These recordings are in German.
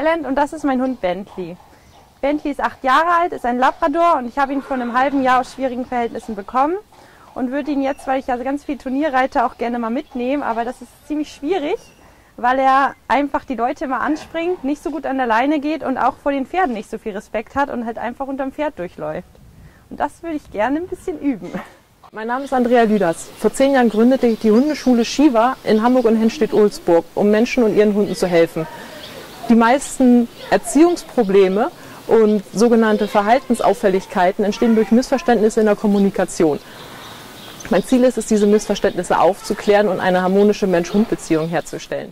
Talent und das ist mein Hund Bentley. Bentley ist 8 Jahre alt, ist ein Labrador und ich habe ihn vor einem halben Jahr aus schwierigen Verhältnissen bekommen und würde ihn jetzt, weil ich ja ganz viel Turnier reite, auch gerne mal mitnehmen, aber das ist ziemlich schwierig, weil er einfach die Leute immer anspringt, nicht so gut an der Leine geht und auch vor den Pferden nicht so viel Respekt hat und halt einfach unterm Pferd durchläuft. Und das würde ich gerne ein bisschen üben. Mein Name ist Andrea Lüders. Vor 10 Jahren gründete ich die Hundeschule Shiva in Hamburg und Henstedt-Ulzburg, um Menschen und ihren Hunden zu helfen. Die meisten Erziehungsprobleme und sogenannte Verhaltensauffälligkeiten entstehen durch Missverständnisse in der Kommunikation. Mein Ziel ist es, diese Missverständnisse aufzuklären und eine harmonische Mensch-Hund-Beziehung herzustellen.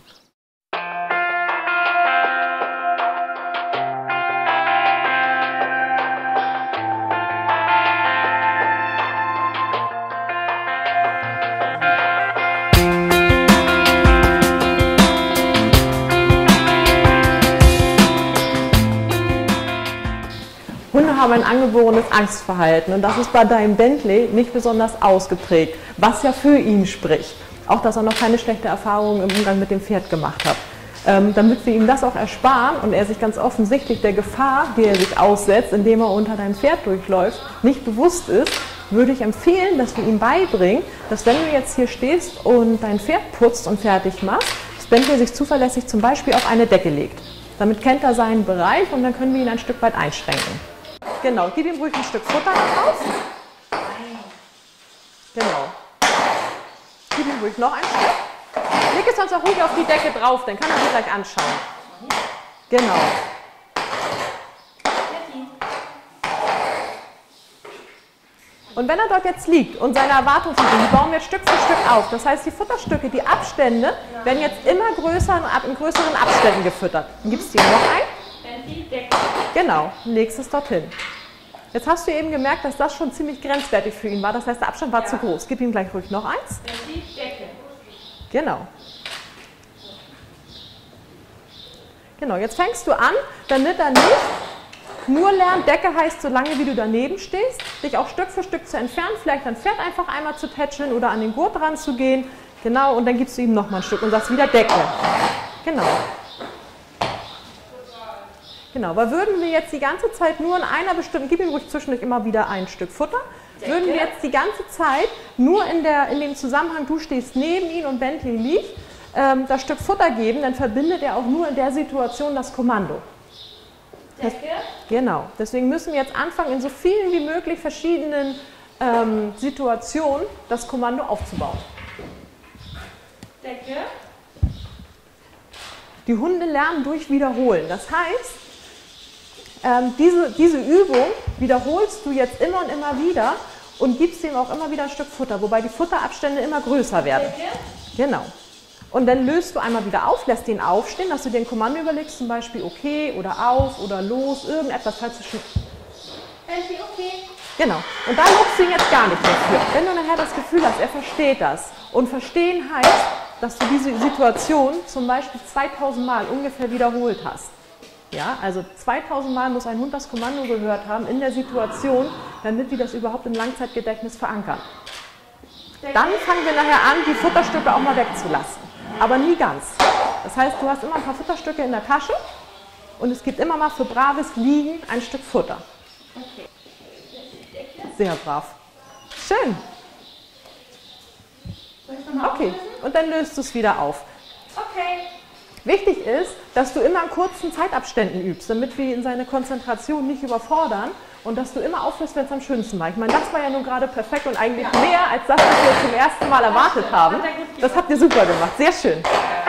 Hunde haben ein angeborenes Angstverhalten und das ist bei deinem Bentley nicht besonders ausgeprägt, was ja für ihn spricht. Auch, dass er noch keine schlechte Erfahrung im Umgang mit dem Pferd gemacht hat. Damit wir ihm das auch ersparen und er sich ganz offensichtlich der Gefahr, die er sich aussetzt, indem er unter deinem Pferd durchläuft, nicht bewusst ist, würde ich empfehlen, dass wir ihm beibringen, dass wenn du jetzt hier stehst und dein Pferd putzt und fertig machst, dass Bentley sich zuverlässig zum Beispiel auf eine Decke legt. Damit kennt er seinen Bereich und dann können wir ihn ein Stück weit einschränken. Genau, gib ihm ruhig ein Stück Futter drauf. Genau. Gib ihm ruhig noch ein Stück. Leg es sonst auch ruhig auf die Decke drauf, dann kann er sich gleich anschauen. Genau. Und wenn er dort jetzt liegt und seine Erwartungshaltung, die bauen wir Stück für Stück auf. Das heißt, die Futterstücke, die Abstände werden jetzt immer größer und in größeren Abständen gefüttert. Dann gibst du ihm noch ein. Genau, legst es dorthin. Jetzt hast du eben gemerkt, dass das schon ziemlich grenzwertig für ihn war. Das heißt, der Abstand war zu groß. Gib ihm gleich ruhig noch eins. Genau. Genau, jetzt fängst du an, damit er nicht nur lernt, Decke heißt, solange wie du daneben stehst, dich auch Stück für Stück zu entfernen, vielleicht dein Pferd einfach einmal zu tätscheln oder an den Gurt ranzugehen. Genau, und dann gibst du ihm noch mal ein Stück und sagst wieder Decke. Genau. Genau, weil würden wir jetzt die ganze Zeit nur in einer bestimmten, gib ihm ruhig zwischendurch immer wieder ein Stück Futter, würden wir jetzt die ganze Zeit nur in dem Zusammenhang, du stehst neben ihm und Bentley liegt, das Stück Futter geben, dann verbindet er auch nur in der Situation das Kommando. Decke? Genau, deswegen müssen wir jetzt anfangen, in so vielen wie möglich verschiedenen Situationen das Kommando aufzubauen. Decke? Die Hunde lernen durch Wiederholen. Das heißt, diese Übung wiederholst du jetzt immer und immer wieder und gibst ihm auch immer wieder ein Stück Futter, wobei die Futterabstände immer größer werden. Genau. Und dann löst du einmal wieder auf, lässt ihn aufstehen, dass du dir ein Kommando überlegst, zum Beispiel okay oder auf oder los, irgendetwas, falls du schon... Okay. Genau. Und da lobst du ihn jetzt gar nicht mehr für. Wenn du nachher das Gefühl hast, er versteht das. Und verstehen heißt, dass du diese Situation zum Beispiel 2000 Mal ungefähr wiederholt hast. Ja, also 2000 Mal muss ein Hund das Kommando gehört haben in der Situation, damit wir das überhaupt im Langzeitgedächtnis verankern. Dann fangen wir nachher an, die Futterstücke auch mal wegzulassen. Aber nie ganz. Das heißt, du hast immer ein paar Futterstücke in der Tasche und es gibt immer mal für braves Liegen ein Stück Futter. Okay. Sehr brav. Schön. Okay, und dann löst du es wieder auf. Okay. Wichtig ist, dass du immer in kurzen Zeitabständen übst, damit wir ihn in seine Konzentration nicht überfordern und dass du immer aufhörst, wenn es am schönsten war. Ich meine, das war ja nun gerade perfekt und eigentlich mehr als das, was wir zum ersten Mal erwartet haben. Das habt ihr super gemacht. Sehr schön.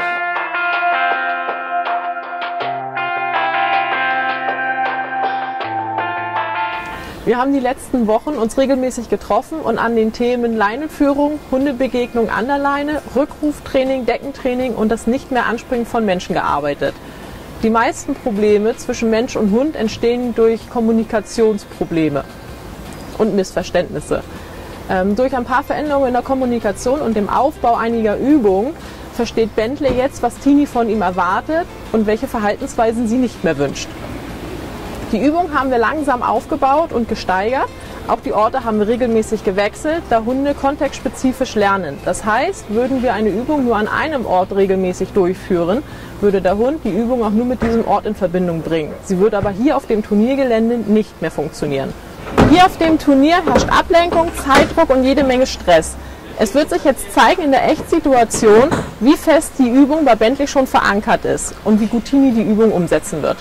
Wir haben die letzten Wochen uns regelmäßig getroffen und an den Themen Leinenführung, Hundebegegnung an der Leine, Rückruftraining, Deckentraining und das nicht mehr Anspringen von Menschen gearbeitet. Die meisten Probleme zwischen Mensch und Hund entstehen durch Kommunikationsprobleme und Missverständnisse. Durch ein paar Veränderungen in der Kommunikation und dem Aufbau einiger Übungen versteht Bentley jetzt, was Tini von ihm erwartet und welche Verhaltensweisen sie nicht mehr wünscht. Die Übung haben wir langsam aufgebaut und gesteigert, Auch die Orte haben wir regelmäßig gewechselt, da Hunde kontextspezifisch lernen. Das heißt, würden wir eine Übung nur an einem Ort regelmäßig durchführen, würde der Hund die Übung auch nur mit diesem Ort in Verbindung bringen. Sie würde aber hier auf dem Turniergelände nicht mehr funktionieren. Hier auf dem Turnier herrscht Ablenkung, Zeitdruck und jede Menge Stress. Es wird sich jetzt zeigen in der Echtsituation, wie fest die Übung bei Bentley schon verankert ist und wie gut Tini die Übung umsetzen wird.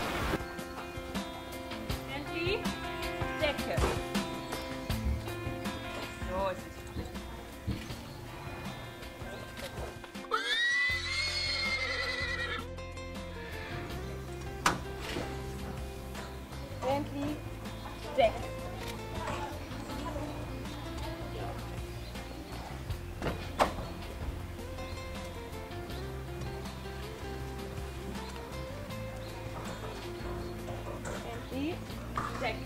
Bentley, Decke. So ist es. Bentley, Decke. Bentley, Decke.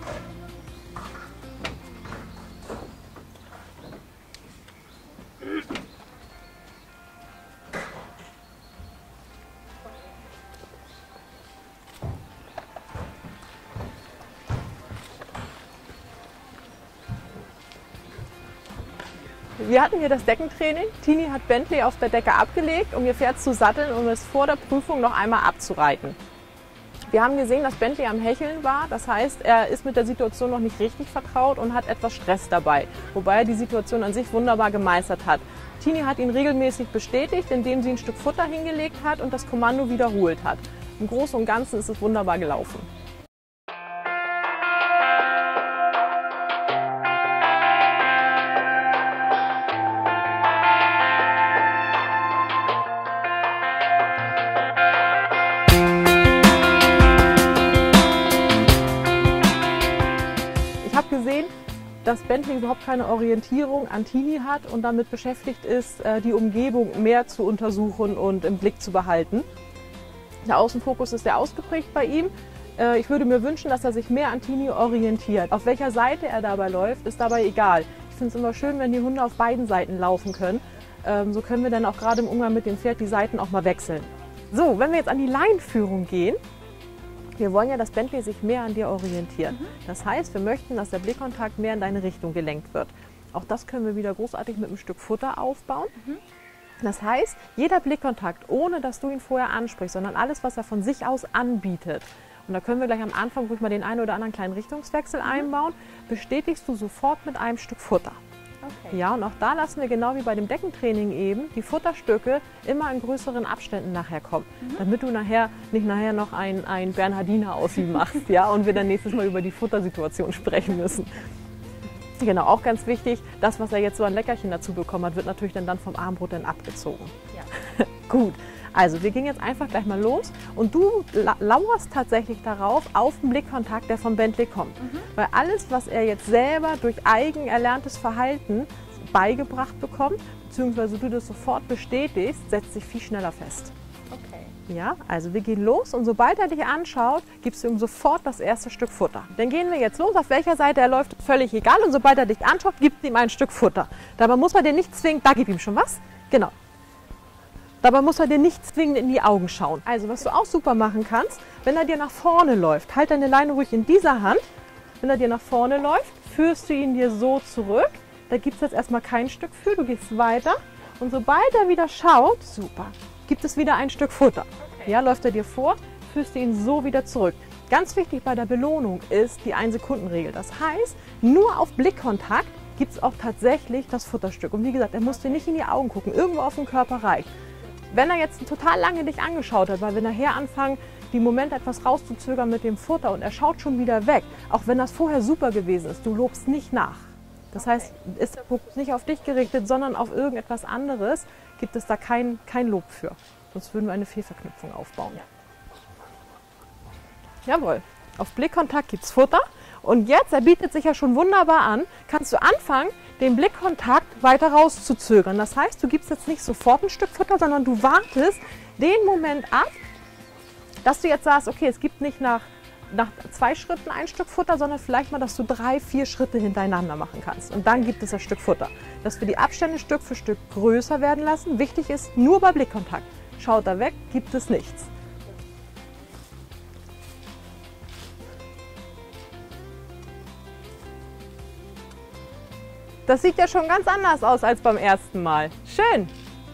Wir hatten hier das Deckentraining. Tini hat Bentley auf der Decke abgelegt, um ihr Pferd zu satteln, um es vor der Prüfung noch einmal abzureiten. Wir haben gesehen, dass Bentley am Hecheln war. Das heißt, er ist mit der Situation noch nicht richtig vertraut und hat etwas Stress dabei. Wobei er die Situation an sich wunderbar gemeistert hat. Tini hat ihn regelmäßig bestätigt, indem sie ein Stück Futter hingelegt hat und das Kommando wiederholt hat. Im Großen und Ganzen ist es wunderbar gelaufen. Ich habe gesehen, dass Bentley überhaupt keine Orientierung an Tini hat und damit beschäftigt ist, die Umgebung mehr zu untersuchen und im Blick zu behalten. Der Außenfokus ist sehr ausgeprägt bei ihm. Ich würde mir wünschen, dass er sich mehr an Tini orientiert. Auf welcher Seite er dabei läuft, ist dabei egal. Ich finde es immer schön, wenn die Hunde auf beiden Seiten laufen können. So können wir dann auch gerade im Umgang mit dem Pferd die Seiten auch mal wechseln. So, wenn wir jetzt an die Leinenführung gehen, wir wollen ja, dass Bentley sich mehr an dir orientiert. Das heißt, wir möchten, dass der Blickkontakt mehr in deine Richtung gelenkt wird. Auch das können wir wieder großartig mit einem Stück Futter aufbauen. Das heißt, jeder Blickkontakt, ohne dass du ihn vorher ansprichst, sondern alles, was er von sich aus anbietet, und da können wir gleich am Anfang ruhig mal den einen oder anderen kleinen Richtungswechsel einbauen, bestätigst du sofort mit einem Stück Futter. Okay. Ja, und auch da lassen wir genau wie bei dem Deckentraining eben die Futterstücke immer in größeren Abständen nachher kommen, damit du nicht nachher noch ein Bernhardiner aus ihm machst, ja, und wir dann nächstes Mal über die Futtersituation sprechen müssen. Genau, auch ganz wichtig, das, was er jetzt so an Leckerchen dazu bekommen hat, wird natürlich dann vom Armbrot dann abgezogen. Ja. Gut, also wir gehen jetzt einfach gleich mal los und du lauerst tatsächlich darauf, auf den Blickkontakt, der von Bentley kommt. Weil alles, was er jetzt selber durch eigen erlerntes Verhalten beigebracht bekommt, beziehungsweise du das sofort bestätigst, setzt sich viel schneller fest. Okay. Ja, also wir gehen los und sobald er dich anschaut, gibst du ihm sofort das erste Stück Futter. Dann gehen wir jetzt los, auf welcher Seite er läuft, völlig egal. Und sobald er dich anschaut, gibst du ihm ein Stück Futter. Dabei muss man dir nicht zwingen, da gib ihm schon was. Genau. Dabei muss er dir nicht zwingend in die Augen schauen. Also was du auch super machen kannst, wenn er dir nach vorne läuft, halt deine Leine ruhig in dieser Hand. Wenn er dir nach vorne läuft, führst du ihn dir so zurück. Da gibt es jetzt erstmal kein Stück für, du gehst weiter. Und sobald er wieder schaut, super, gibt es wieder ein Stück Futter. Okay. Ja, läuft er dir vor, führst du ihn so wieder zurück. Ganz wichtig bei der Belohnung ist die 1-Sekunden-Regel. Das heißt, nur auf Blickkontakt gibt es auch tatsächlich das Futterstück. Und wie gesagt, er muss dir nicht in die Augen gucken, irgendwo auf dem Körper reicht. Wenn er jetzt total lange dich angeschaut hat, weil wir nachher anfangen, die Momente etwas rauszuzögern mit dem Futter und er schaut schon wieder weg, auch wenn das vorher super gewesen ist, du lobst nicht nach. Das heißt, ist der Fokus nicht auf dich gerichtet, sondern auf irgendetwas anderes, gibt es da kein Lob für. Sonst würden wir eine Fehlverknüpfung aufbauen. Jawohl, auf Blickkontakt gibt es Futter. Und jetzt, er bietet sich ja schon wunderbar an, kannst du anfangen, den Blickkontakt weiter rauszuzögern. Das heißt, du gibst jetzt nicht sofort ein Stück Futter, sondern du wartest den Moment ab, dass du jetzt sagst, okay, es gibt nicht nach 2 Schritten ein Stück Futter, sondern vielleicht mal, dass du 3, 4 Schritte hintereinander machen kannst. Und dann gibt es das Stück Futter. Dass wir die Abstände Stück für Stück größer werden lassen. Wichtig ist, nur bei Blickkontakt. Schaut er weg, gibt es nichts. Das sieht ja schon ganz anders aus als beim ersten Mal. Schön.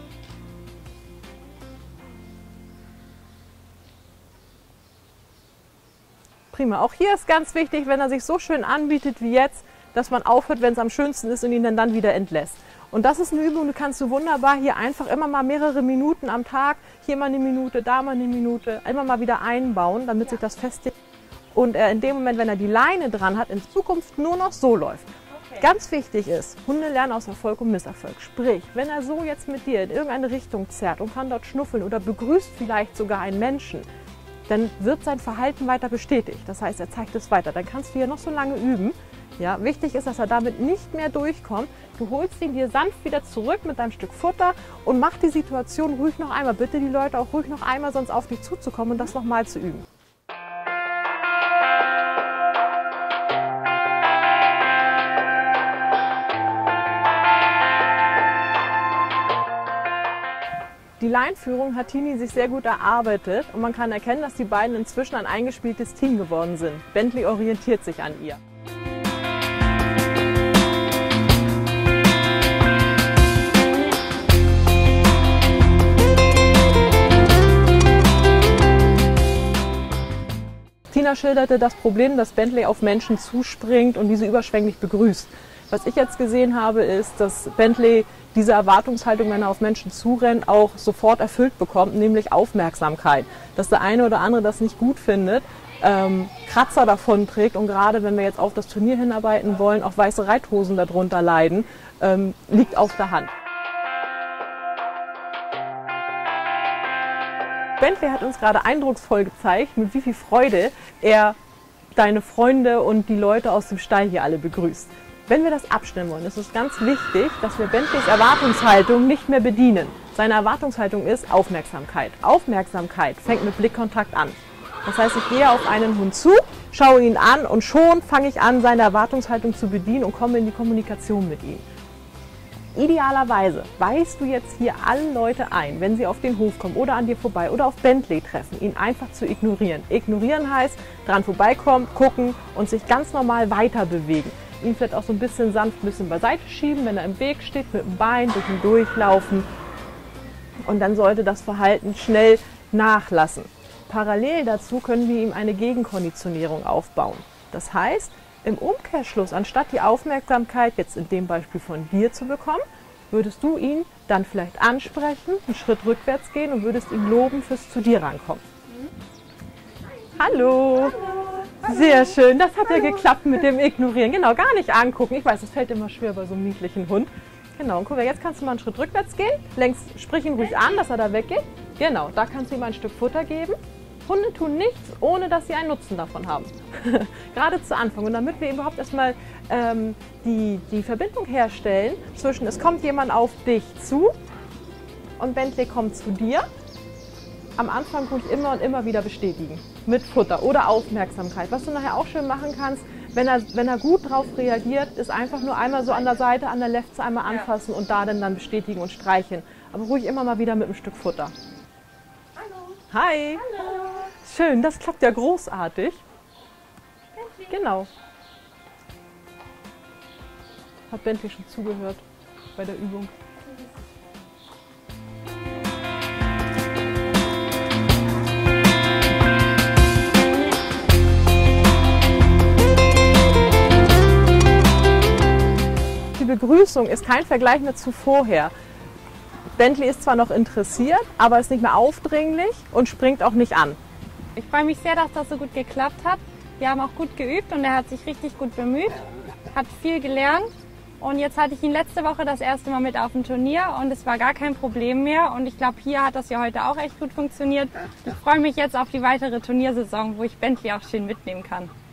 Prima. Auch hier ist ganz wichtig, wenn er sich so schön anbietet wie jetzt, dass man aufhört, wenn es am schönsten ist und ihn dann wieder entlässt. Und das ist eine Übung, die kannst du wunderbar hier einfach immer mal mehrere Minuten am Tag, hier mal eine Minute, da mal eine Minute, immer mal wieder einbauen, damit sich das festigt. Und er in dem Moment, wenn er die Leine dran hat, in Zukunft nur noch so läuft. Okay. Ganz wichtig ist, Hunde lernen aus Erfolg und Misserfolg. Sprich, wenn er so jetzt mit dir in irgendeine Richtung zerrt und kann dort schnuffeln oder begrüßt vielleicht sogar einen Menschen, dann wird sein Verhalten weiter bestätigt. Das heißt, er zeigt es weiter. Dann kannst du hier noch so lange üben. Ja, wichtig ist, dass er damit nicht mehr durchkommt. Du holst ihn dir sanft wieder zurück mit deinem Stück Futter und mach die Situation ruhig noch einmal. Bitte die Leute auch ruhig noch einmal, sonst auf dich zuzukommen und das nochmal zu üben. Die Leinführung hat Tini sich sehr gut erarbeitet und man kann erkennen, dass die beiden inzwischen ein eingespieltes Team geworden sind. Bentley orientiert sich an ihr. Tina schilderte das Problem, dass Bentley auf Menschen zuspringt und diese überschwänglich begrüßt. Was ich jetzt gesehen habe, ist, dass Bentley diese Erwartungshaltung, wenn er auf Menschen zurennt, auch sofort erfüllt bekommt, nämlich Aufmerksamkeit. Dass der eine oder andere das nicht gut findet, Kratzer davon trägt und gerade wenn wir jetzt auf das Turnier hinarbeiten wollen, auch weiße Reithosen darunter leiden, liegt auf der Hand. Bentley hat uns gerade eindrucksvoll gezeigt, mit wie viel Freude er deine Freunde und die Leute aus dem Stall hier alle begrüßt. Wenn wir das abstimmen wollen, ist es ganz wichtig, dass wir Bentleys Erwartungshaltung nicht mehr bedienen. Seine Erwartungshaltung ist Aufmerksamkeit. Aufmerksamkeit fängt mit Blickkontakt an. Das heißt, ich gehe auf einen Hund zu, schaue ihn an und schon fange ich an, seine Erwartungshaltung zu bedienen und komme in die Kommunikation mit ihm. Idealerweise weist du jetzt hier alle Leute ein, wenn sie auf den Hof kommen oder an dir vorbei oder auf Bentley treffen, ihn einfach zu ignorieren. Ignorieren heißt, dran vorbeikommen, gucken und sich ganz normal weiter bewegen. Ihn vielleicht auch so ein bisschen sanft ein bisschen beiseite schieben, wenn er im Weg steht, mit dem Bein durch ihn durchlaufen. Und dann sollte das Verhalten schnell nachlassen. Parallel dazu können wir ihm eine Gegenkonditionierung aufbauen. Das heißt, im Umkehrschluss, anstatt die Aufmerksamkeit jetzt in dem Beispiel von dir zu bekommen, würdest du ihn dann vielleicht ansprechen, einen Schritt rückwärts gehen und würdest ihn loben fürs zu dir rankommen. Hallo! Sehr schön, das hat ja geklappt mit dem Ignorieren. Genau, gar nicht angucken. Ich weiß, das fällt immer schwer bei so einem niedlichen Hund. Genau, und guck mal, jetzt kannst du mal einen Schritt rückwärts gehen. Sprich ihn ruhig an, dass er da weggeht. Genau, da kannst du ihm ein Stück Futter geben. Hunde tun nichts, ohne dass sie einen Nutzen davon haben. Gerade zu Anfang. Und damit wir überhaupt erstmal die Verbindung herstellen zwischen, es kommt jemand auf dich zu und Bentley kommt zu dir. Am Anfang ruhig immer und immer wieder bestätigen. Mit Futter oder Aufmerksamkeit. Was du nachher auch schön machen kannst, wenn er gut drauf reagiert, ist einfach nur einmal so an der Seite, an der Lefze einmal anfassen und da dann bestätigen und streicheln. Aber ruhig immer mal wieder mit einem Stück Futter. Hallo. Hi. Hallo. Schön, das klappt ja großartig. Genau. Hat Bentley schon zugehört bei der Übung? Die Begrüßung ist kein Vergleich mehr zu vorher. Bentley ist zwar noch interessiert, aber ist nicht mehr aufdringlich und springt auch nicht an. Ich freue mich sehr, dass das so gut geklappt hat. Wir haben auch gut geübt und er hat sich richtig gut bemüht, hat viel gelernt. Und jetzt hatte ich ihn letzte Woche das erste Mal mit auf dem Turnier und es war gar kein Problem mehr. Und ich glaube, hier hat das ja heute auch echt gut funktioniert. Ich freue mich jetzt auf die weitere Turniersaison, wo ich Bentley auch schön mitnehmen kann.